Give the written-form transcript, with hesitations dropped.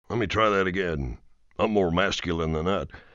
Let me try that again. I'm more masculine than that.